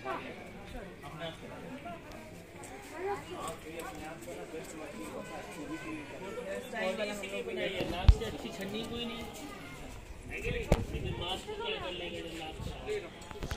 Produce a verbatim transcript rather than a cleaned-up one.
last अच्छी छन्नी कोई नहीं, लेकिन मास्क क्या कर लेंगे लास्ट